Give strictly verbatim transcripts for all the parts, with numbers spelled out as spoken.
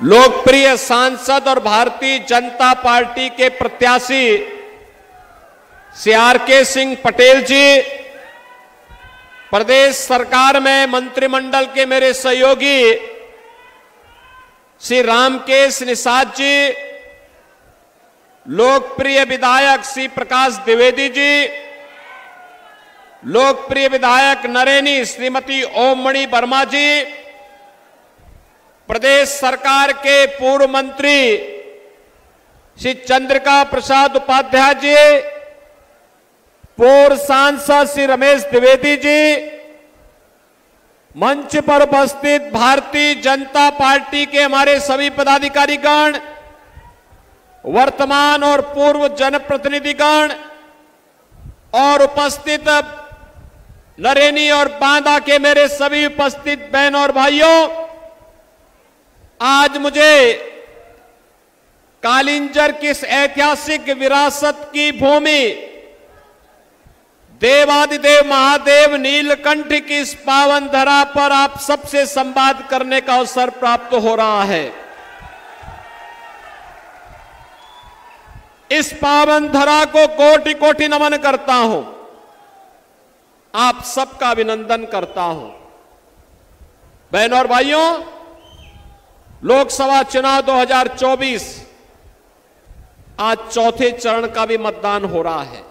लोकप्रिय सांसद और भारतीय जनता पार्टी के प्रत्याशी श्री आर के सिंह पटेल जी, प्रदेश सरकार में मंत्रिमंडल के मेरे सहयोगी श्री रामकेश निषाद जी, लोकप्रिय विधायक श्री प्रकाश द्विवेदी जी, लोकप्रिय विधायक नरेनी श्रीमती ओम मणि वर्मा जी, प्रदेश सरकार के पूर्व मंत्री श्री चंद्रिका प्रसाद उपाध्याय जी, पूर्व सांसद श्री रमेश द्विवेदी जी, मंच पर उपस्थित भारतीय जनता पार्टी के हमारे सभी पदाधिकारीगण, वर्तमान और पूर्व जनप्रतिनिधिगण और उपस्थित नरेनी और बांदा के मेरे सभी उपस्थित बहन और भाइयों, आज मुझे कालिंजर की इस ऐतिहासिक विरासत की भूमि देवादिदेव महादेव नीलकंठ की इस पावन धरा पर आप सबसे संवाद करने का अवसर प्राप्त हो रहा है। इस पावन धरा को कोटि कोटि नमन करता हूं, आप सबका अभिनंदन करता हूं। बहनों और भाइयों, लोकसभा चुनाव दो हज़ार चौबीस आज चौथे चरण का भी मतदान हो रहा है।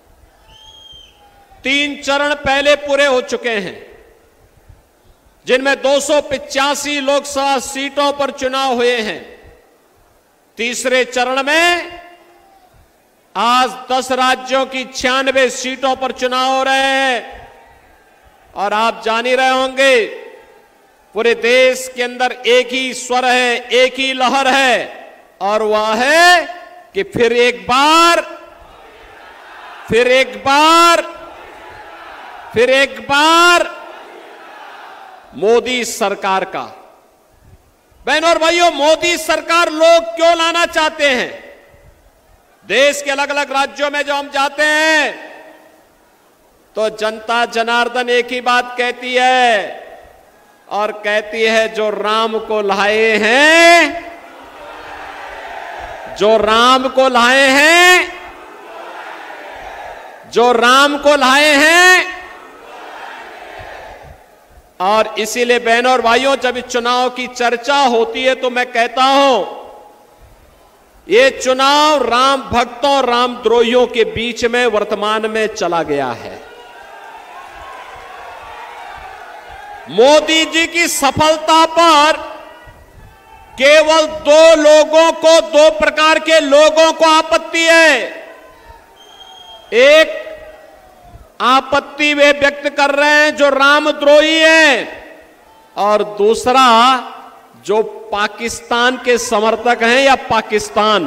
तीन चरण पहले पूरे हो चुके हैं, जिनमें दो सौ पिचासी लोकसभा सीटों पर चुनाव हुए हैं। तीसरे चरण में आज दस राज्यों की छियानवे सीटों पर चुनाव हो रहे हैं और आप जान ही रहे होंगे, पूरे देश के अंदर एक ही स्वर है, एक ही लहर है, और वह है कि फिर एक बार फिर एक बार फिर एक बार मोदी सरकार का। बहनों और भाइयों, मोदी सरकार लोग क्यों लाना चाहते हैं? देश के अलग अलग राज्यों में जो हम जाते हैं तो जनता जनार्दन एक ही बात कहती है, और कहती है जो राम को लाए हैं, जो राम को लाए हैं, जो राम को लाए हैं। और इसीलिए बहनों और भाइयों, जब इस चुनाव की चर्चा होती है तो मैं कहता हूं, ये चुनाव राम भक्तों और राम द्रोहियों के बीच में वर्तमान में चला गया है। मोदी जी की सफलता पर केवल दो लोगों को, दो प्रकार के लोगों को आपत्ति है। एक आपत्ति वे व्यक्त कर रहे हैं जो रामद्रोही हैं, और दूसरा जो पाकिस्तान के समर्थक हैं या पाकिस्तान।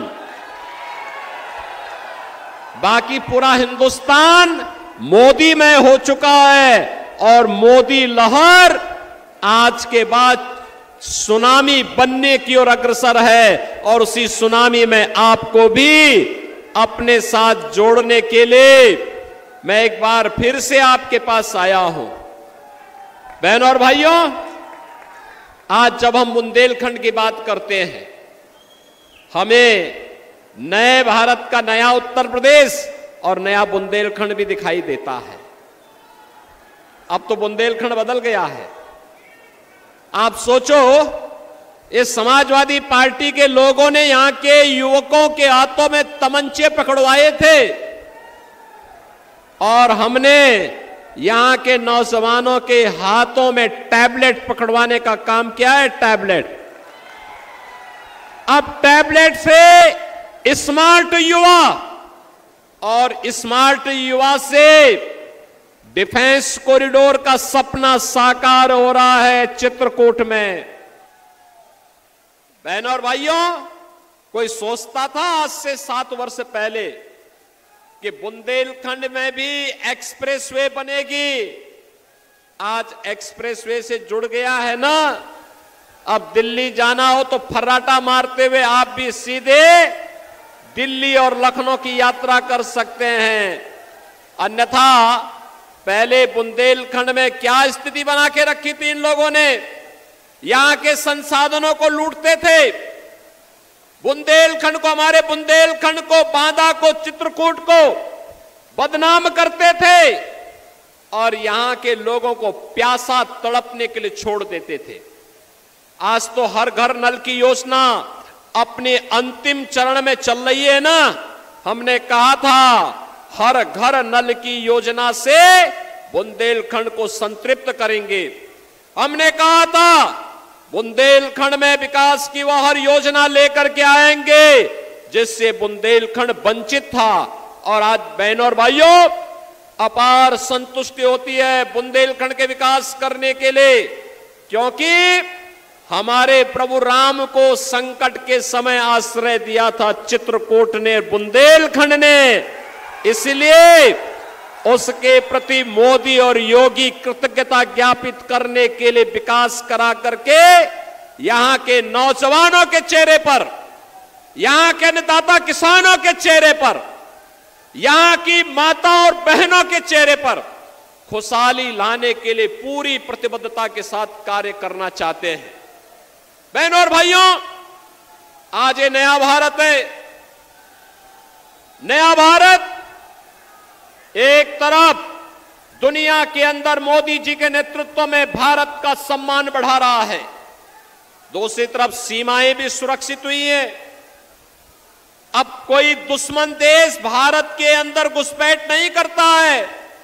बाकी पूरा हिंदुस्तान मोदी में हो चुका है, और मोदी लहर आज के बाद सुनामी बनने की ओर अग्रसर है, और उसी सुनामी में आपको भी अपने साथ जोड़ने के लिए मैं एक बार फिर से आपके पास आया हूं। बहनों और भाइयों, आज जब हम बुंदेलखंड की बात करते हैं, हमें नए भारत का नया उत्तर प्रदेश और नया बुंदेलखंड भी दिखाई देता है। अब तो बुंदेलखंड बदल गया है। आप सोचो, इस समाजवादी पार्टी के लोगों ने यहां के युवकों के हाथों में तमंचे पकड़वाए थे, और हमने यहां के नौजवानों के हाथों में टैबलेट पकड़वाने का काम किया है। टैबलेट, अब टैबलेट से स्मार्ट युवा, और स्मार्ट युवा से डिफेंस कॉरिडोर का सपना साकार हो रहा है चित्रकूट में। बहनों और भाइयों, कोई सोचता था आज से सात वर्ष पहले कि बुंदेलखंड में भी एक्सप्रेसवे बनेगी? आज एक्सप्रेसवे से जुड़ गया है ना। अब दिल्ली जाना हो तो फर्राटा मारते हुए आप भी सीधे दिल्ली और लखनऊ की यात्रा कर सकते हैं। अन्यथा पहले बुंदेलखंड में क्या स्थिति बना के रखी थी इन लोगों ने? यहां के संसाधनों को लूटते थे। बुंदेलखंड को, हमारे बुंदेलखंड को, बांदा को, चित्रकूट को बदनाम करते थे और यहां के लोगों को प्यासा तड़पने के लिए छोड़ देते थे। आज तो हर घर नल की योजना अपने अंतिम चरण में चल रही है ना। हमने कहा था हर घर नल की योजना से बुंदेलखंड को संतृप्त करेंगे। हमने कहा था बुंदेलखंड में विकास की वह हर योजना लेकर के आएंगे जिससे बुंदेलखंड वंचित था। और आज बहनों और भाइयों, अपार संतुष्टि होती है बुंदेलखंड के विकास करने के लिए, क्योंकि हमारे प्रभु राम को संकट के समय आश्रय दिया था चित्रकूट ने, बुंदेलखंड ने। इसलिए उसके प्रति मोदी और योगी कृतज्ञता ज्ञापित करने के लिए विकास करा करके यहां के नौजवानों के चेहरे पर, यहां के अन्नदाता किसानों के चेहरे पर, यहां की माता और बहनों के चेहरे पर खुशहाली लाने के लिए पूरी प्रतिबद्धता के साथ कार्य करना चाहते हैं। बहनों और भाइयों, आज ये नया भारत है। नया भारत एक तरफ दुनिया के अंदर मोदी जी के नेतृत्व में भारत का सम्मान बढ़ा रहा है, दूसरी तरफ सीमाएं भी सुरक्षित हुई हैं। अब कोई दुश्मन देश भारत के अंदर घुसपैठ नहीं करता है।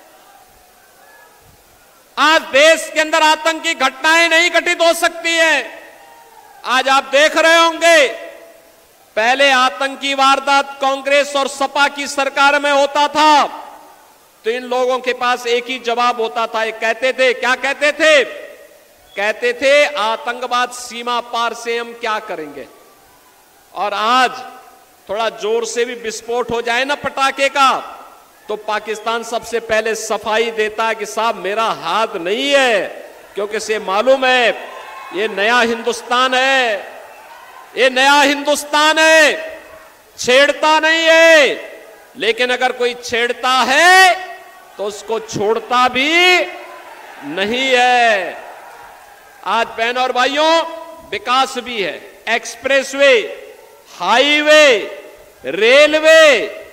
आज देश के अंदर आतंकी घटनाएं नहीं घटित हो सकती है। आज आप देख रहे होंगे, पहले आतंकी वारदात कांग्रेस और सपा की सरकार में होता था तो इन लोगों के पास एक ही जवाब होता था। ये कहते थे, क्या कहते थे? कहते थे आतंकवाद सीमा पार से हम क्या करेंगे। और आज थोड़ा जोर से भी विस्फोट हो जाए ना पटाखे का, तो पाकिस्तान सबसे पहले सफाई देता है कि साहब मेरा हाथ नहीं है, क्योंकि इसे मालूम है ये नया हिंदुस्तान है, ये नया हिंदुस्तान है, छेड़ता नहीं है। लेकिन अगर कोई छेड़ता है तो उसको छोड़ता भी नहीं है। आज बहनों और भाइयों, विकास भी है, expressway, highway, railway,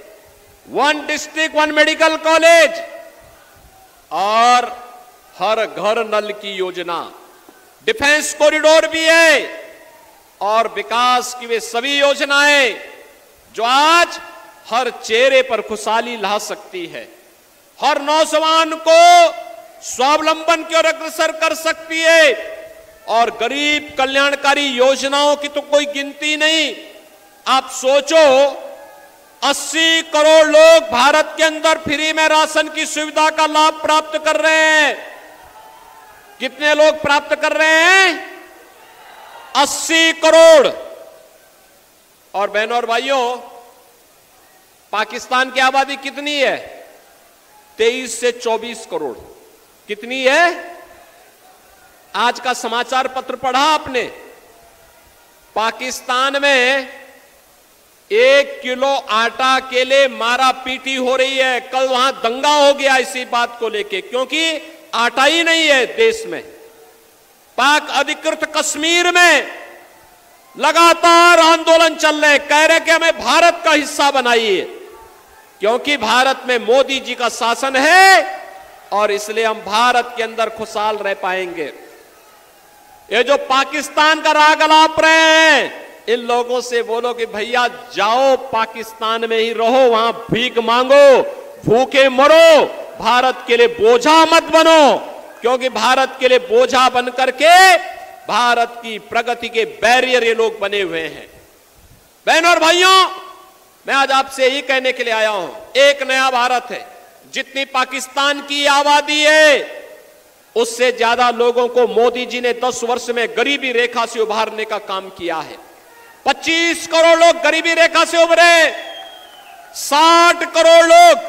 one district one medical college और हर घर नल की योजना, डिफेंस कॉरिडोर भी है और विकास की वे सभी योजनाएं जो आज हर चेहरे पर खुशहाली ला सकती है, हर नौजवान को स्वावलंबन की ओर अग्रसर कर सकती है। और गरीब कल्याणकारी योजनाओं की तो कोई गिनती नहीं। आप सोचो, अस्सी करोड़ लोग भारत के अंदर फ्री में राशन की सुविधा का लाभ प्राप्त कर रहे हैं। कितने लोग प्राप्त कर रहे हैं? अस्सी करोड़। और बहनों और भाइयों, पाकिस्तान की आबादी कितनी है? तेईस से चौबीस करोड़। कितनी है? आज का समाचार पत्र पढ़ा आपने? पाकिस्तान में एक किलो आटा के लिए मारा पीटी हो रही है। कल वहां दंगा हो गया इसी बात को लेके, क्योंकि आटा ही नहीं है देश में। पाक अधिकृत कश्मीर में लगातार आंदोलन चल रहे, कह रहे कि हमें भारत का हिस्सा बनाइए, क्योंकि भारत में मोदी जी का शासन है और इसलिए हम भारत के अंदर खुशहाल रह पाएंगे। ये जो पाकिस्तान का राग अलाप रहे हैं, इन लोगों से बोलो कि भैया जाओ पाकिस्तान में ही रहो, वहां भीख मांगो, भूखे मरो, भारत के लिए बोझा मत बनो, क्योंकि भारत के लिए बोझा बन करके भारत की प्रगति के बैरियर ये लोग बने हुए हैं। बहनों और भाइयों, मैं आज आपसे यही कहने के लिए आया हूं, एक नया भारत है। जितनी पाकिस्तान की आबादी है उससे ज्यादा लोगों को मोदी जी ने दस वर्ष में गरीबी रेखा से उभारने का काम किया है। पच्चीस करोड़ लोग गरीबी रेखा से उभरे, साठ करोड़ लोग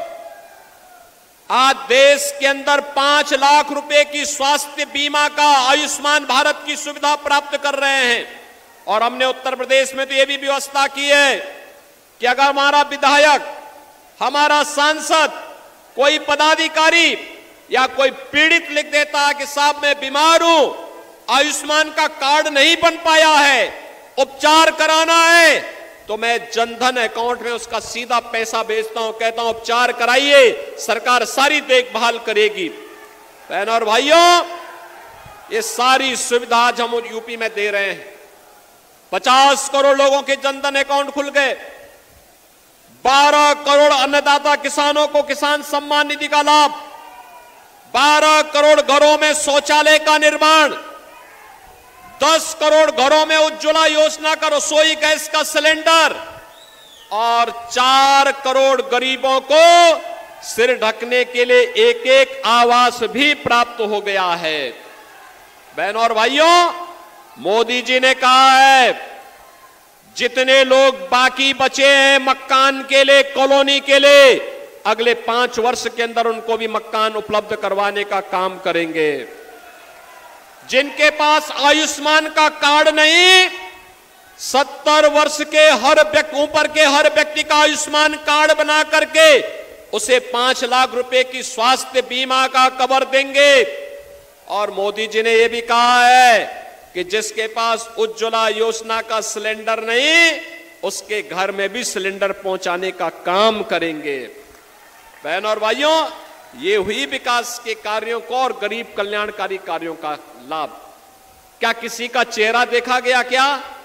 आज देश के अंदर पांच लाख रुपए की स्वास्थ्य बीमा का, आयुष्मान भारत की सुविधा प्राप्त कर रहे हैं। और हमने उत्तर प्रदेश में तो यह भी व्यवस्था की है कि अगर हमारा विधायक, हमारा सांसद, कोई पदाधिकारी या कोई पीड़ित लिख देता है कि साहब मैं बीमार हूं आयुष्मान का कार्ड नहीं बन पाया है, उपचार कराना है, तो मैं जनधन अकाउंट में उसका सीधा पैसा भेजता हूं, कहता हूं उपचार कराइए, सरकार सारी देखभाल करेगी। बहनों और भाइयों, ये सारी सुविधा आज हम यूपी में दे रहे हैं। पचास करोड़ लोगों के जनधन अकाउंट खुल गए, बारह करोड़ अन्नदाता किसानों को किसान सम्मान निधि का लाभ, बारह करोड़ घरों में शौचालय का निर्माण, दस करोड़ घरों में उज्ज्वला योजना का रसोई गैस का सिलेंडर और चार करोड़ गरीबों को सिर ढकने के लिए एक एक आवास भी प्राप्त हो गया है। बहनों और भाइयों, मोदी जी ने कहा है जितने लोग बाकी बचे हैं मकान के लिए, कॉलोनी के लिए, अगले पांच वर्ष के अंदर उनको भी मकान उपलब्ध करवाने का काम करेंगे। जिनके पास आयुष्मान का कार्ड नहीं, सत्तर वर्ष के हर व्यक्ति ऊपर के हर व्यक्ति का आयुष्मान कार्ड बना करके उसे पांच लाख रुपए की स्वास्थ्य बीमा का कवर देंगे। और मोदी जी ने यह भी कहा है कि जिसके पास उज्ज्वला योजना का सिलेंडर नहीं, उसके घर में भी सिलेंडर पहुंचाने का काम करेंगे। बहनों और भाइयों, ये हुई विकास के कार्यों को और गरीब कल्याणकारी कार्यों का लाभ। क्या किसी का चेहरा देखा गया? क्या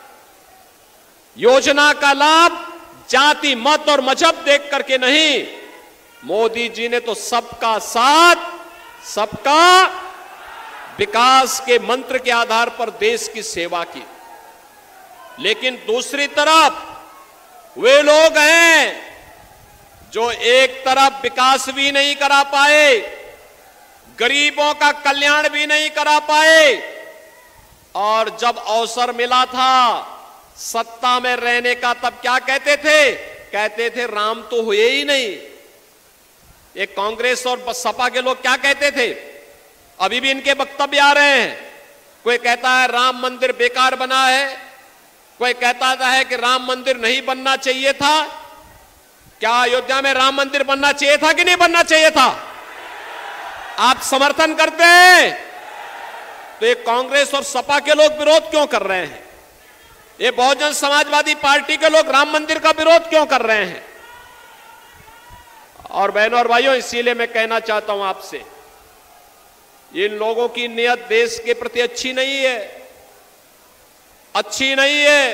योजना का लाभ जाति, मत और मजहब देख करके नहीं, मोदी जी ने तो सबका साथ, सबका विकास के मंत्र के आधार पर देश की सेवा की। लेकिन दूसरी तरफ वे लोग हैं जो एक तरफ विकास भी नहीं करा पाए, गरीबों का कल्याण भी नहीं करा पाए, और जब अवसर मिला था सत्ता में रहने का तब क्या कहते थे? कहते थे राम तो हुए ही नहीं। ये कांग्रेस और सपा के लोग क्या कहते थे? अभी भी इनके वक्तव्य आ रहे हैं। कोई कहता है राम मंदिर बेकार बना है, कोई कहता है कि राम मंदिर नहीं बनना चाहिए था। क्या अयोध्या में राम मंदिर बनना चाहिए था कि नहीं बनना चाहिए था? आप समर्थन करते हैं तो ये कांग्रेस और सपा के लोग विरोध क्यों कर रहे हैं? ये बहुजन समाजवादी पार्टी के लोग राम मंदिर का विरोध क्यों कर रहे हैं? और बहनों और भाइयों, इसीलिए मैं कहना चाहता हूं आपसे, इन लोगों की नियत देश के प्रति अच्छी नहीं है, अच्छी नहीं है।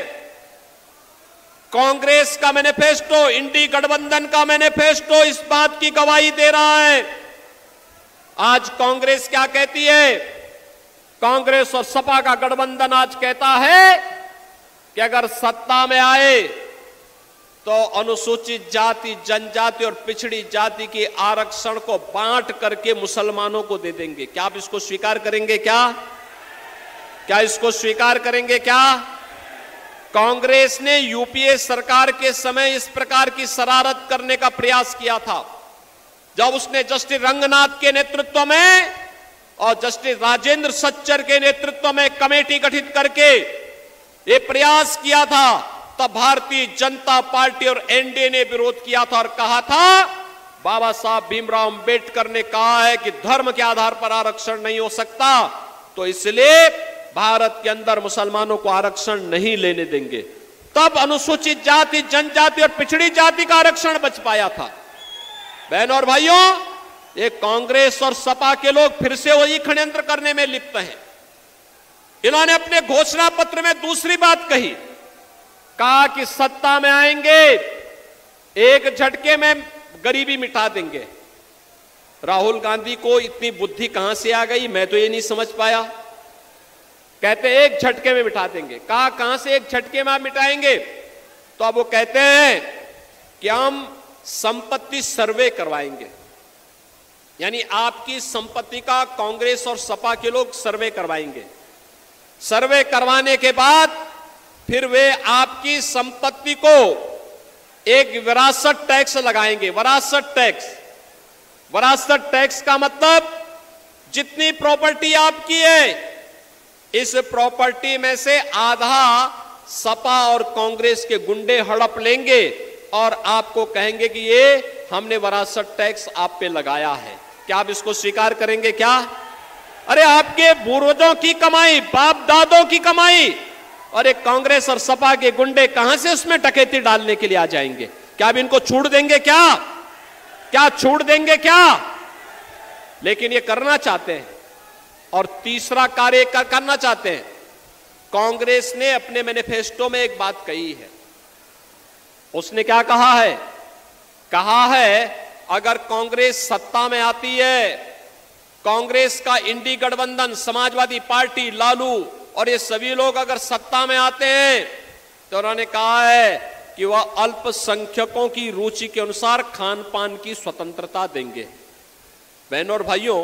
कांग्रेस का मैनिफेस्टो, इंडी गठबंधन का मैनिफेस्टो इस बात की गवाही दे रहा है। आज कांग्रेस क्या कहती है? कांग्रेस और सपा का गठबंधन आज कहता है कि अगर सत्ता में आए तो अनुसूचित जाति, जनजाति और पिछड़ी जाति के आरक्षण को बांट करके मुसलमानों को दे देंगे। क्या आप इसको स्वीकार करेंगे? क्या क्या इसको स्वीकार करेंगे? क्या कांग्रेस ने यूपीए सरकार के समय इस प्रकार की शरारत करने का प्रयास किया था, जब उसने जस्टिस रंगनाथ के नेतृत्व में और जस्टिस राजेंद्र सच्चर के नेतृत्व में कमेटी गठित करके ये प्रयास किया था, तब भारतीय जनता पार्टी और एनडीए ने विरोध किया था और कहा था, बाबा साहब भीमराव अंबेडकर ने कहा है कि धर्म के आधार पर आरक्षण नहीं हो सकता, तो इसलिए भारत के अंदर मुसलमानों को आरक्षण नहीं लेने देंगे। तब अनुसूचित जाति, जनजाति और पिछड़ी जाति का आरक्षण बच पाया था। बहनों और भाइयों, ये कांग्रेस और सपा के लोग फिर से वही षड्यंत्र करने में लिप्त हैं। इन्होंने अपने घोषणा पत्र में दूसरी बात कही, कहा कि सत्ता में आएंगे एक झटके में गरीबी मिटा देंगे। राहुल गांधी को इतनी बुद्धि कहां से आ गई, मैं तो ये नहीं समझ पाया। कहते एक झटके में मिटा देंगे। कहा कहां से एक झटके में आप मिटाएंगे? तो अब वो कहते हैं कि हम संपत्ति सर्वे करवाएंगे, यानी आपकी संपत्ति का कांग्रेस और सपा के लोग सर्वे करवाएंगे। सर्वे करवाने के बाद फिर वे आपकी संपत्ति को एक विरासत टैक्स लगाएंगे। विरासत टैक्स, विरासत टैक्स का मतलब जितनी प्रॉपर्टी आपकी है, इस प्रॉपर्टी में से आधा सपा और कांग्रेस के गुंडे हड़प लेंगे और आपको कहेंगे कि ये हमने विरासत टैक्स आप पे लगाया है। क्या आप इसको स्वीकार करेंगे? क्या अरे आपके पूर्वजों की कमाई, बाप दादों की कमाई, और एक कांग्रेस और सपा के गुंडे कहां से उसमें डकैती डालने के लिए आ जाएंगे? क्या अब इनको छूट देंगे? क्या क्या छूट देंगे क्या? लेकिन ये करना चाहते हैं। और तीसरा कार्य कर, करना चाहते हैं। कांग्रेस ने अपने मैनिफेस्टो में एक बात कही है। उसने क्या कहा है? कहा है अगर कांग्रेस सत्ता में आती है, कांग्रेस का इंडी गठबंधन, समाजवादी पार्टी, लालू और ये सभी लोग अगर सत्ता में आते हैं तो उन्होंने कहा है कि वह अल्पसंख्यकों की रुचि के अनुसार खान पान की स्वतंत्रता देंगे। बहनों और भाइयों,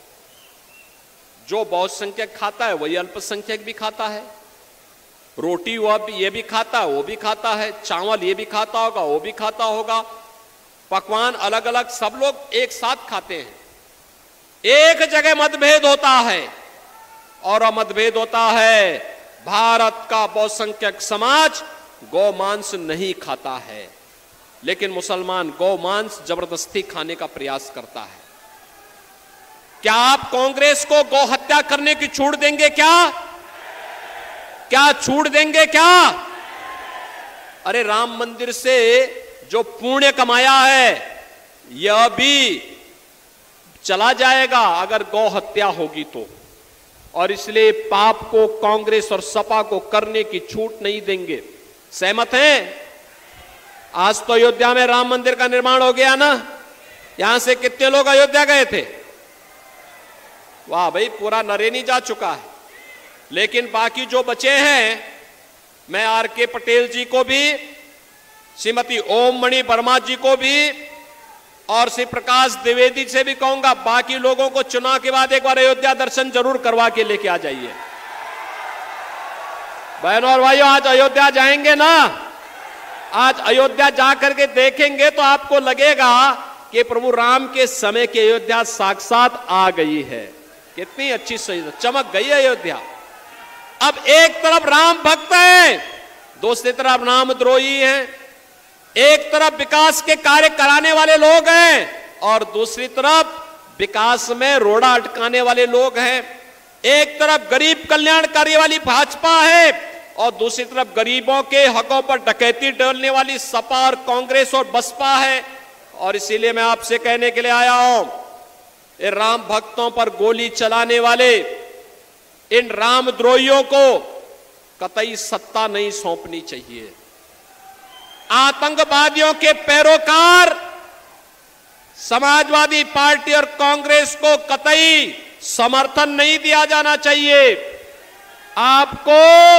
जो बहुसंख्यक खाता है वही अल्पसंख्यक भी खाता है। रोटी वह भी, ये भी खाता है, वो भी खाता है। चावल ये भी खाता होगा, वो भी खाता होगा। पकवान अलग अलग सब लोग एक साथ खाते हैं। एक जगह मतभेद होता है, और मतभेद होता है भारत का बहुसंख्यक समाज गौमांस नहीं खाता है, लेकिन मुसलमान गौमांस जबरदस्ती खाने का प्रयास करता है। क्या आप कांग्रेस को गौ हत्या करने की छूट देंगे? क्या क्या छूट देंगे क्या? अरे राम मंदिर से जो पुण्य कमाया है यह भी चला जाएगा अगर गौ हत्या होगी तो। और इसलिए पाप को कांग्रेस और सपा को करने की छूट नहीं देंगे। सहमत हैं? आज तो अयोध्या में राम मंदिर का निर्माण हो गया ना। यहां से कितने लोग अयोध्या गए थे? वाह भाई, पूरा नरेनी जा चुका है। लेकिन बाकी जो बचे हैं, मैं आर के पटेल जी को भी, श्रीमती ओम मणि वर्मा जी को भी और श्री प्रकाश द्विवेदी से भी कहूंगा, बाकी लोगों को चुनाव के बाद एक बार अयोध्या दर्शन जरूर करवा के लेके आ जाइए। बहनों और भाइयों, आज अयोध्या जाएंगे ना, आज अयोध्या जाकर के देखेंगे तो आपको लगेगा कि प्रभु राम के समय की अयोध्या साक्षात आ गई है। कितनी अच्छी सही चमक गई है अयोध्या। अब एक तरफ राम भक्त है, दूसरी तरफ राम द्रोही हैं। एक तरफ विकास के कार्य कराने वाले लोग हैं और दूसरी तरफ विकास में रोड़ा अटकाने वाले लोग हैं। एक तरफ गरीब कल्याणकारी वाली भाजपा है और दूसरी तरफ गरीबों के हकों पर डकैती डालने वाली सपा और कांग्रेस और बसपा है। और इसीलिए मैं आपसे कहने के लिए आया हूं, ये राम भक्तों पर गोली चलाने वाले इन रामद्रोहियों को कतई सत्ता नहीं सौंपनी चाहिए। आतंकवादियों के पैरोकार समाजवादी पार्टी और कांग्रेस को कतई समर्थन नहीं दिया जाना चाहिए। आपको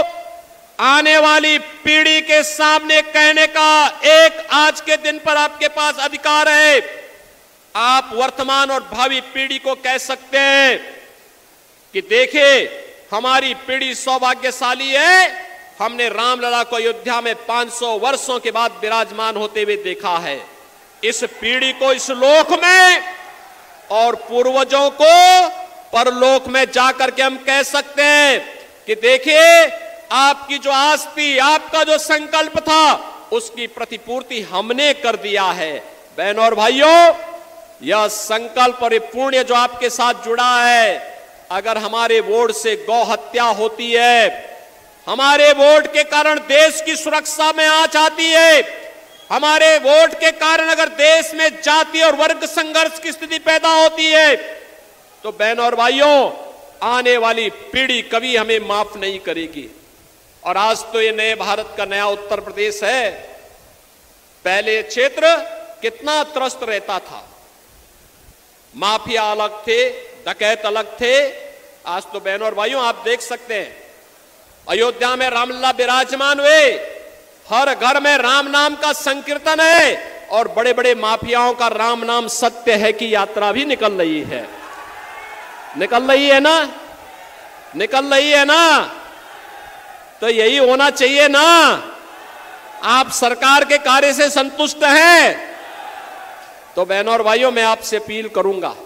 आने वाली पीढ़ी के सामने कहने का एक आज के दिन पर आपके पास अधिकार है। आप वर्तमान और भावी पीढ़ी को कह सकते हैं कि देखिए, हमारी पीढ़ी सौभाग्यशाली है, हमने रामलला को अयोध्या में पांच सौ वर्षों के बाद विराजमान होते हुए देखा है। इस पीढ़ी को इस लोक में और पूर्वजों को परलोक में जाकर के हम कह सकते हैं कि देखिए, आपकी जो आस थी, आपका जो संकल्प था, उसकी प्रतिपूर्ति हमने कर दिया है। बहनों और भाइयों, यह संकल्प और ये पुण्य जो आपके साथ जुड़ा है, अगर हमारे वोट से गौ हत्या होती है, हमारे वोट के कारण देश की सुरक्षा में आंच आती है, हमारे वोट के कारण अगर देश में जाति और वर्ग संघर्ष की स्थिति पैदा होती है, तो बहनों और भाइयों, आने वाली पीढ़ी कभी हमें माफ नहीं करेगी। और आज तो ये नए भारत का नया उत्तर प्रदेश है। पहले क्षेत्र कितना त्रस्त रहता था, माफिया अलग थे, डकैत अलग थे। आज तो बहनों और भाइयों, आप देख सकते हैं अयोध्या में रामलला विराजमान हुए, हर घर में राम नाम का संकीर्तन है और बड़े बड़े माफियाओं का राम नाम सत्य है की यात्रा भी निकल रही है। निकल रही है ना? निकल रही है ना? तो यही होना चाहिए ना। आप सरकार के कार्य से संतुष्ट हैं तो बहनों और भाइयों, मैं आपसे अपील करूंगा,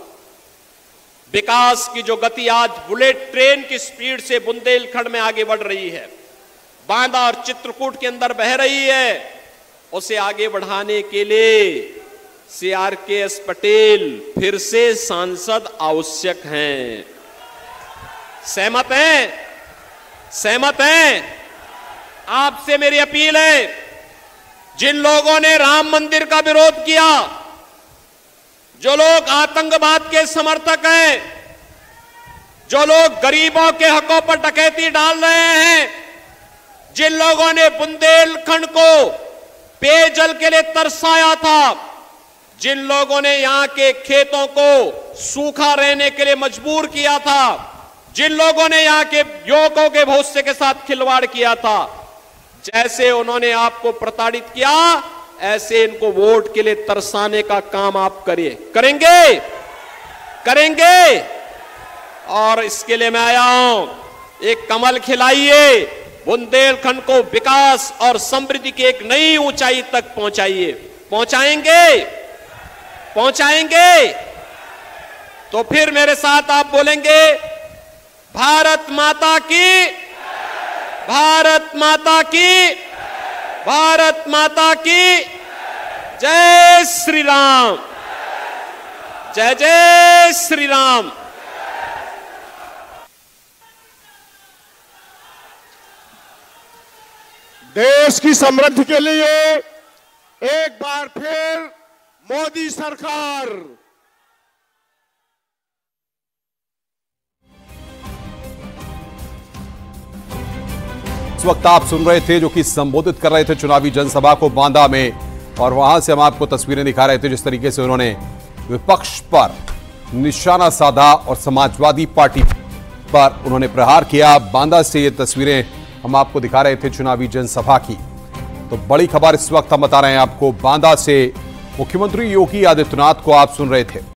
विकास की जो गति आज बुलेट ट्रेन की स्पीड से बुंदेलखंड में आगे बढ़ रही है, बांदा और चित्रकूट के अंदर बह रही है, उसे आगे बढ़ाने के लिए C R K S Patel फिर से सांसद आवश्यक हैं। सहमत हैं? सहमत हैं? आपसे मेरी अपील है, जिन लोगों ने राम मंदिर का विरोध किया, जो लोग आतंकवाद के समर्थक हैं, जो लोग गरीबों के हकों पर डकैती डाल रहे हैं, जिन लोगों ने बुंदेलखंड को पेयजल के लिए तरसाया था, जिन लोगों ने यहां के खेतों को सूखा रहने के लिए मजबूर किया था, जिन लोगों ने यहां के युवकों के भविष्य के साथ खिलवाड़ किया था, जैसे उन्होंने आपको प्रताड़ित किया, ऐसे इनको वोट के लिए तरसाने का काम आप करिए। करेंगे? करेंगे? और इसके लिए मैं आया हूं, एक कमल खिलाइए, बुंदेलखंड को विकास और समृद्धि की एक नई ऊंचाई तक पहुंचाइए। पहुंचाएंगे? पहुंचाएंगे? तो फिर मेरे साथ आप बोलेंगे, भारत माता की, भारत माता की, भारत माता की जय श्री राम, जय जय श्री राम। देश की समृद्धि के लिए एक बार फिर मोदी सरकार। इस वक्त आप सुन रहे थे जो कि संबोधित कर रहे थे चुनावी जनसभा को बांदा में, और वहां से हम आपको तस्वीरें दिखा रहे थे जिस तरीके से उन्होंने विपक्ष पर निशाना साधा और समाजवादी पार्टी पर उन्होंने प्रहार किया। बांदा से ये तस्वीरें हम आपको दिखा रहे थे चुनावी जनसभा की। तो बड़ी खबर इस वक्त हम बता रहे हैं आपको बांदा से, मुख्यमंत्री योगी आदित्यनाथ को आप सुन रहे थे।